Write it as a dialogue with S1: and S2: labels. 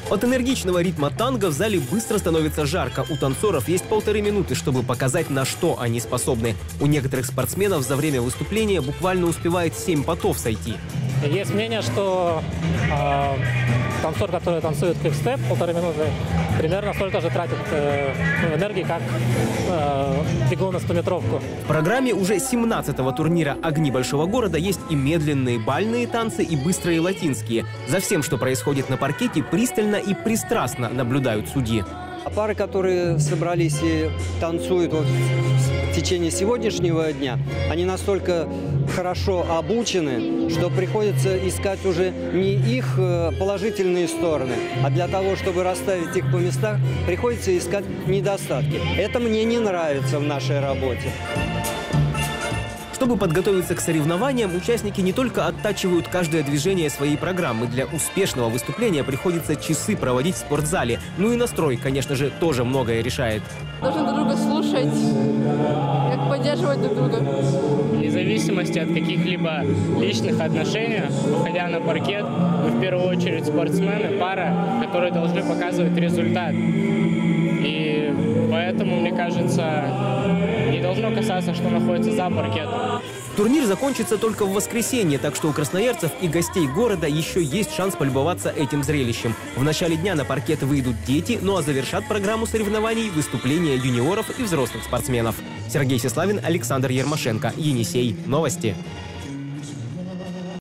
S1: От энергичного ритма танго в зале быстро становится жарко. У танцоров есть 1,5 минуты, чтобы показать, на что они способны. У некоторых спортсменов за время выступления буквально успевает 7 потов сойти.
S2: Есть мнение, что танцор, который танцует квикстеп 1,5 минуты, примерно столько же тратит энергии, как бегун на 100-метровку.
S1: В программе уже 17-го турнира «Огни большого города» есть и медленные бальные танцы, и быстрые латинские. За всем, что происходит на паркете, пристально и пристрастно наблюдают судьи.
S3: Пары, которые собрались и танцуют в течение сегодняшнего дня, они настолько хорошо обучены, что приходится искать уже не их положительные стороны, а для того, чтобы расставить их по местах, приходится искать недостатки. Это мне не нравится в нашей работе.
S1: Чтобы подготовиться к соревнованиям, участники не только оттачивают каждое движение своей программы. Для успешного выступления приходится часы проводить в спортзале. Ну и настрой, конечно же, тоже многое решает.
S4: Должны друг друга слушать, как поддерживать друг друга.
S5: Вне зависимости от каких-либо личных отношений, выходя на паркет, мы в первую очередь спортсмены, пара, которые должны показывать результат. И поэтому, мне кажется, не должно касаться, что находится за паркетом.
S1: Турнир закончится только в воскресенье, так что у красноярцев и гостей города еще есть шанс полюбоваться этим зрелищем. В начале дня на паркет выйдут дети, ну а завершат программу соревнований выступления юниоров и взрослых спортсменов. Сергей Сеславин, Александр Ермашенко, Енисей. Новости.